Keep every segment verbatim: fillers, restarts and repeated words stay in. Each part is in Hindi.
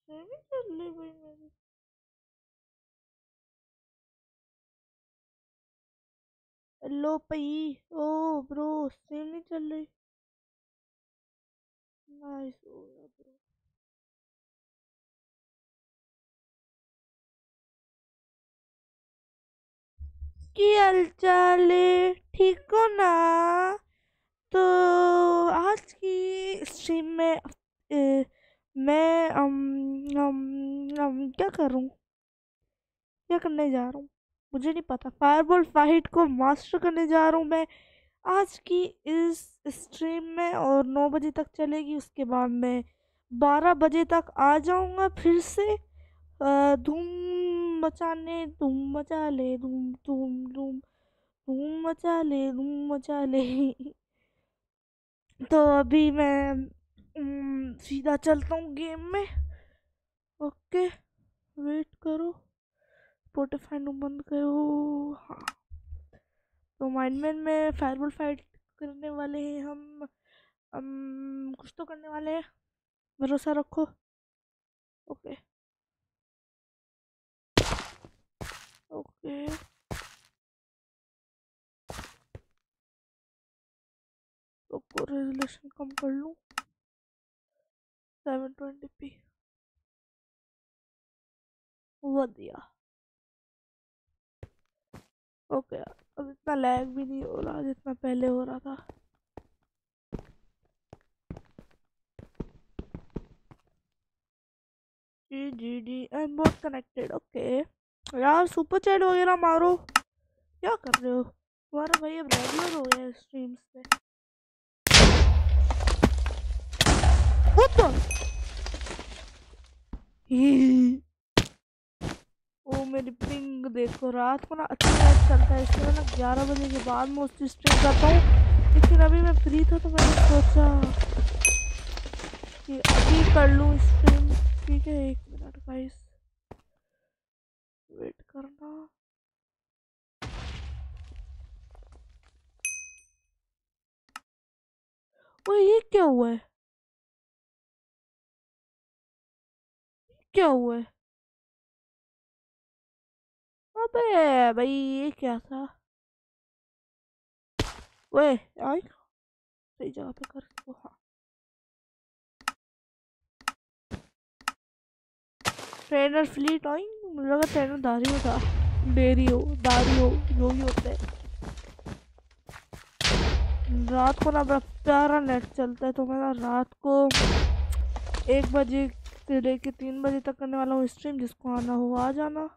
नहीं चल रही भाई मेरी। हेलो भाई। ओ ब्रो सेम नहीं चल रही। नाइस हो गया ब्रो। की हालचाल है? ठीक हो ना? तो आज की स्ट्रीम में ए, मैं अम, अम, अम, क्या करूं? क्या करने जा रहा हूँ मुझे नहीं पता। फायरबॉल फाइट को मास्टर करने जा रहा हूँ मैं आज की इस स्ट्रीम में, और नौ बजे तक चलेगी। उसके बाद मैं बारह बजे तक आ जाऊंगा फिर से अ, धूम मचाने। धूम मचा ले, धूम धूम धूम धूम मचा ले, धूम मचा ले। तो अभी मैं उम, सीधा चलता हूँ गेम में। ओके, वेट करो। स्पॉटिफाई नु बंद करो। हाँ, तो माइंडमैन में फायरबॉल फाइट करने वाले हैं हम। हम कुछ तो करने वाले हैं, भरोसा रखो। Okay okay. तो रेजोल्यूशन कम कर लूँ, सेवन ट्वेंटी पी। बढ़िया। ओके, अब इतना लैग भी नहीं हो रहा जितना पहले हो रहा था। जी जी जी, I am not connected. Okay यार, सुपर चैट वगैरह मारो। क्या कर रहे हो? तुम्हारा भाई अब रेगुलर हो गया स्ट्रीम्स पे। What the? ओ मेरी पिंग देखो। रात को ना अच्छा मैच चलता है इसलिए ना ग्यारह बजे के बाद मोस्टली स्ट्रीम करता हूँ, लेकिन अभी मैं फ्री था तो मैंने सोचा कि अभी कर लूँ स्ट्रीम। ठीक है, एक मिनट गाइस, वेट करना। ओ ये क्या हुआ है? क्या हुआ है? अबे भाई, ये क्या था? वे आई सही जगह पे कर इसको। हाँ, ट्रेनर फ्लीट आई। मुझे लगा ट्रेनर दारियो था। डेरियो, दारियो, जो भी होते हैं। रात को ना बड़ा प्यारा नेट चलता है, तो मैं ना रात को एक बजे से लेके तीन बजे तक करने वाला हूँ स्ट्रीम। जिसको आना हो आ जाना।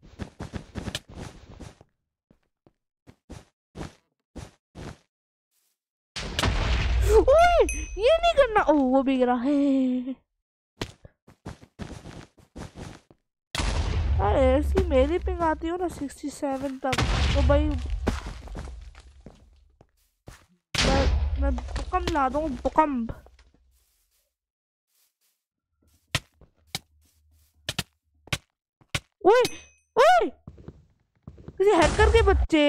ओए, ये नहीं करना। ओ वो भी गिरा है। अरे ऐसी मेरी पिंग आती हो ना सिक्सटी सेवन तक, तो भाई मैं मैं भूकंप ला दूँ, भूकंप। ओए ओए, किसी हैकर के बच्चे।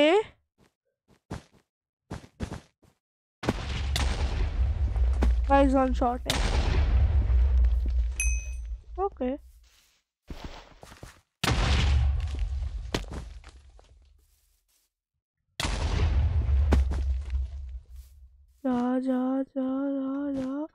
गाइस वन शॉट है। ओके, जा जा जा जा जा।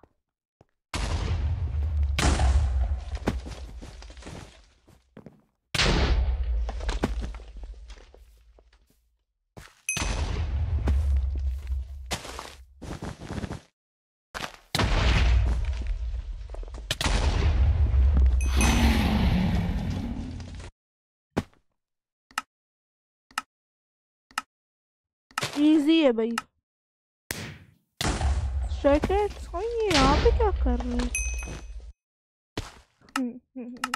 इजी है भाई। स्ट्राइकर्स ये यहाँ पे क्या कर रहे हैं? हम्म, हम्म, हम्म।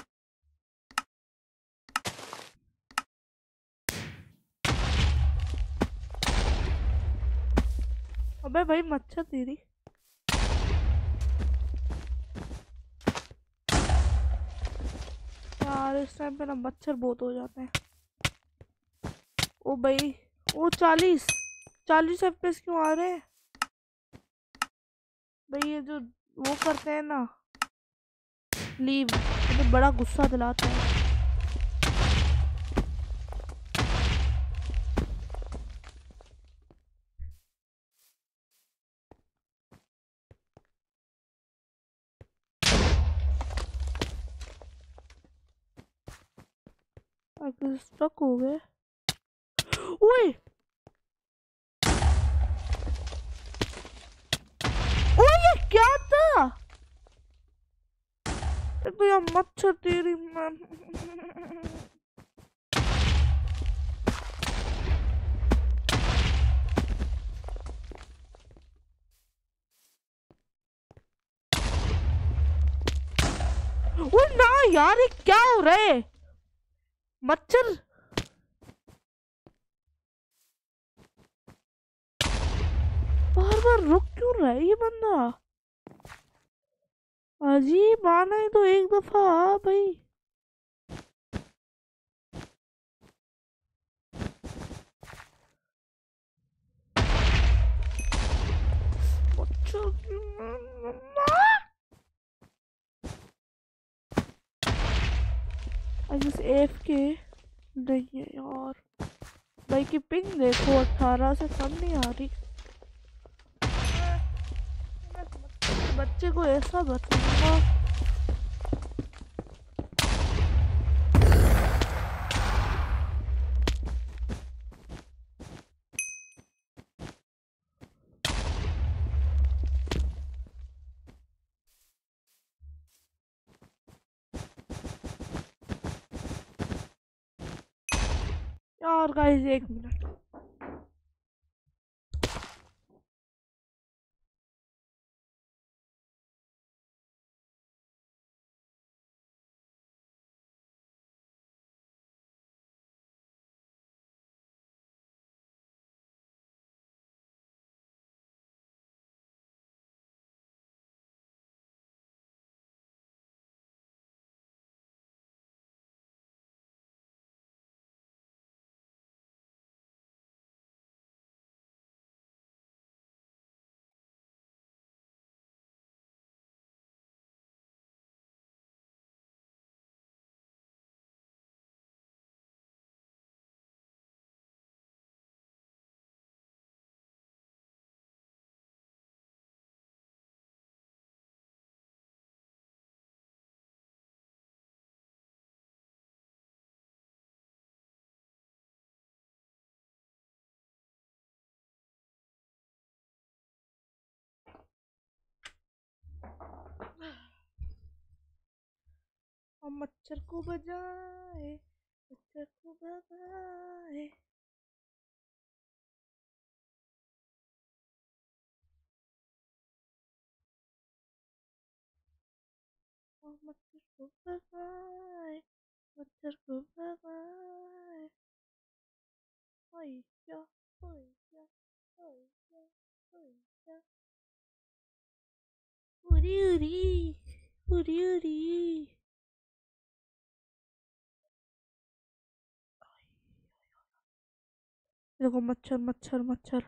अबे भाई मच्छर तेरी। यार इस टाइम पे ना मच्छर बहुत हो जाते हैं। ओ भाई, ओ चालीस चालीस एफपीएस क्यों आ रहे हैं भाई? ये जो वो करते हैं ना लीव, तो बड़ा गुस्सा दिलाता है। अगर स्ट्रक हो गए। ओए ओए ये क्या था? एक तो यार मच्छर तेरी मैं। ओ ना यार ये क्या हो रहा है? मच्छर बार बार रुक क्यों रहा है ये बंदा? अजीब, आना ही तो एक दफा आ भाई। मच्छर आई जस्ट एफ के नहीं है यार। भाई की पिंग देखो अठारह से कम नहीं आ रही। बच्चे को ऐसा बताऊंगा। यार गाइस एक मिनट। हम मच्छर को बजाए, मच्छर को भगाए। हम मच्छर को भगाए, मच्छर को भगाए। ओए क्या, ओए क्या, ओए क्या, ओए क्या। उरी उरी, उरी उरी। देखो मच्छर मच्छर मच्छर।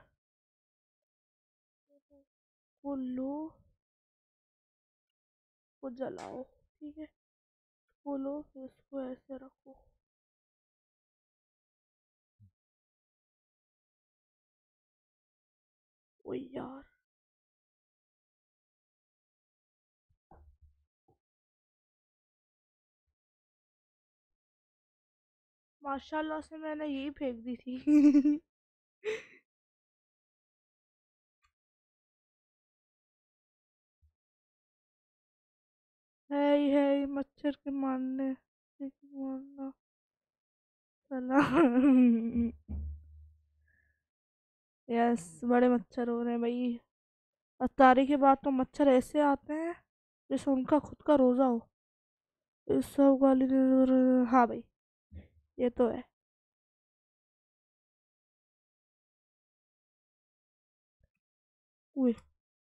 वो लो, वो जलाओ, ठीक है। वो लो, इसको ऐसे रखो। ओ यार माशाल्लाह से मैंने यही फेंक दी थी। है ही है ही मच्छर के मारने मारना साला। यस बड़े मच्छर हो रहे हैं भाई। अफ्तारी के बाद तो मच्छर ऐसे आते हैं जैसे उनका खुद का रोजा हो। इस सब वाली। हाँ भाई ये तो है। उई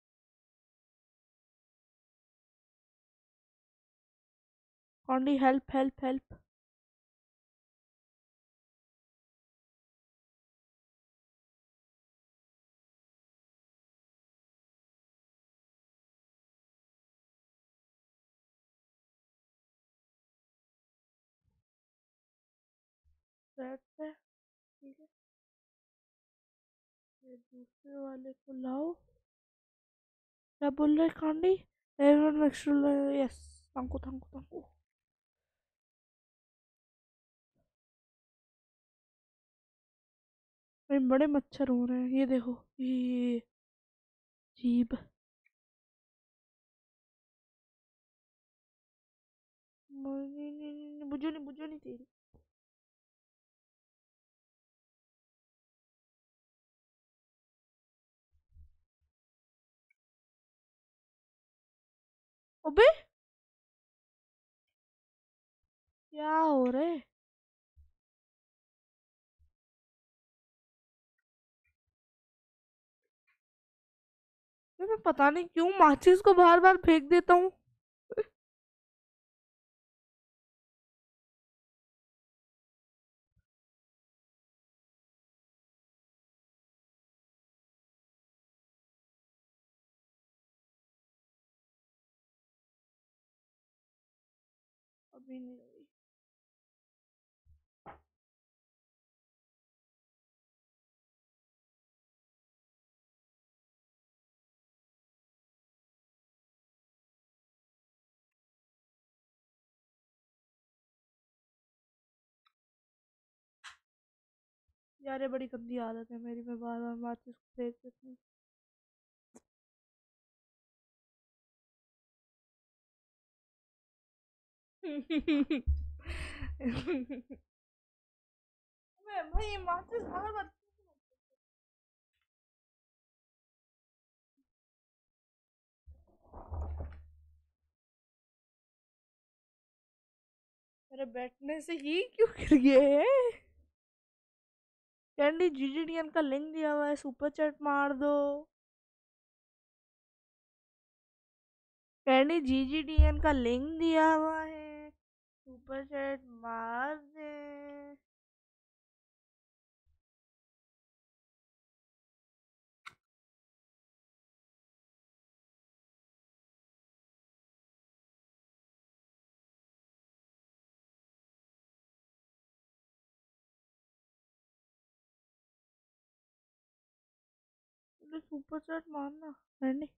कौंडी हेल्प हेल्प हेल्प। सेट है, ठीक है। ये दूसरे वाले को लाओ। क्या बोल रहे कांडी? Everyone makes to yes. Thank you thank you thank you. बड़े मच्छर हो रहे हैं, ये देखो, ये जीभ। बुझो नहीं बुझो नहीं तेरी। अबे क्या हो रहे? मैं पता नहीं क्यों माचिस को बार बार फेंक देता हूँ। अभी नहीं हुई। यार ये बड़ी गंदी आदत है मेरी, मैं बार बार माचिस को फेंक देती हूँ। मैं भाई माचिस बार बार। मेरे बैठने से ही क्यों गिर गए? कैंडी जीजीडीएन का लिंक दिया हुआ है, सुपर चैट मार दो। कैंडी जीजीडीएन का लिंक दिया हुआ है, सुपर चैट मार दे। सुपर चैट मारना कैंडी।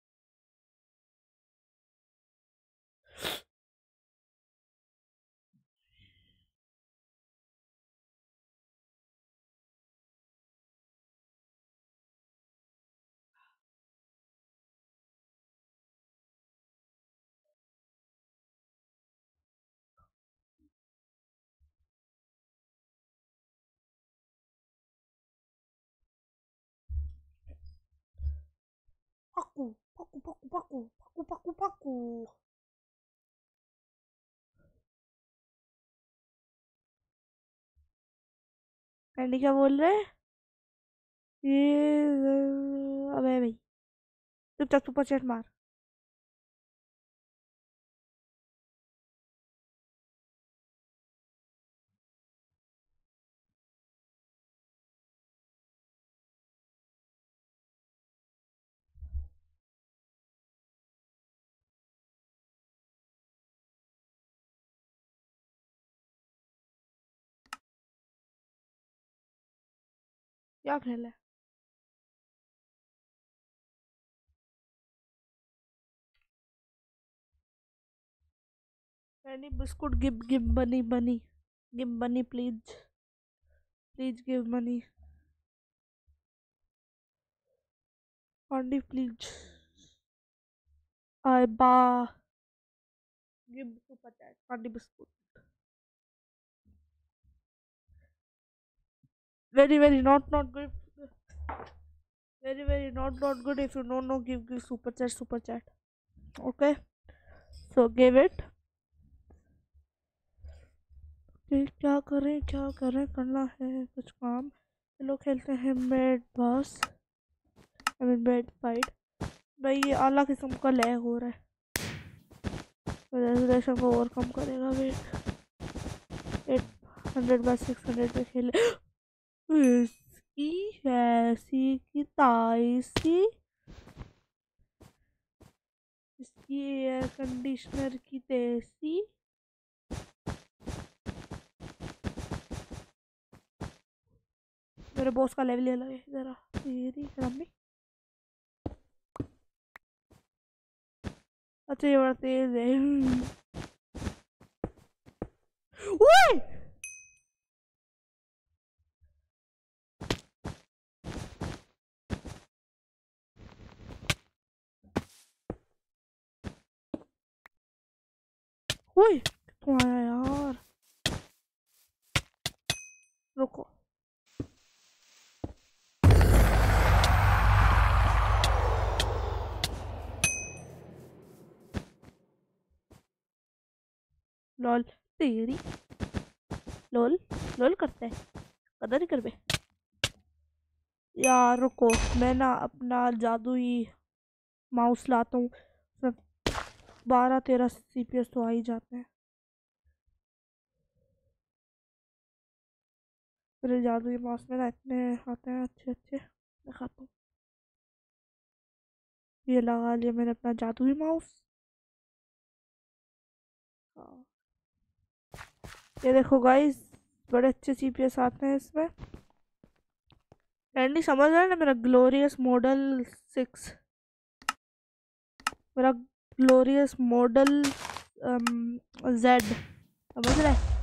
पक्कू पक्कू पक्कू पक्कू पक्कू पक्कू पक्कू। कैंडी क्या बोल रहे हैं? ये अबे भाई चुपचाप सुपर चैट मार। क्या खेल है? कैंडी बिस्कुट गिव गिव बनी bunny give bunny please please give money candy please. I बा give super chat candy biscuit. very very not not good, very very not not good. If you don't know, give give super chat super chat. Okay, so give it. फिर क्या करें क्या करें, करना है कुछ काम। चलो खेलते हैं made boss, I mean made fight. भाई ये आला किस्म का लैग हो रहा है, रेजोल्यूशन को ओवरकम करेगा। Wait eight hundred by six hundred पे खेले। इसकी ऐसी की ताईसी, इसकी एयर कंडीशनर की तैसी। मेरे बॉस का लेवल अलग है जरा तेरी रम्मी। अच्छा ये बड़ा तेज है। ओए ओए कितों आया यार, रुको। लॉल तेरी, लोल लोल करते हैं, कदर नहीं कर बे यार। रुको मैं ना अपना जादुई माउस लाता हूँ, सब बारह तेरह सीपीएस तो आ ही जाते हैं। मेरे जादुई माउस में ना इतने आते हैं अच्छे अच्छे, दिखाता हूँ। ये लगा लिया मैंने अपना जादुई माउस। हाँ। ये देखो गाइस, बड़े अच्छे सीपीएस आते हैं इसमें। एंडी समझ रहा है ना, मेरा ग्लोरियस मॉडल सिक्स, मेरा ग्लोरियस मॉडल जेड, समझ रहा है।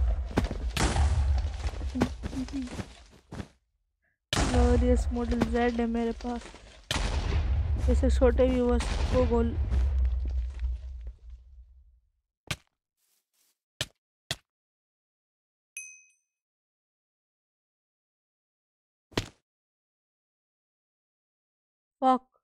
ग्लोरियस मॉडल जेड है मेरे पास, जैसे छोटे व्यूअर्स को गोल। फक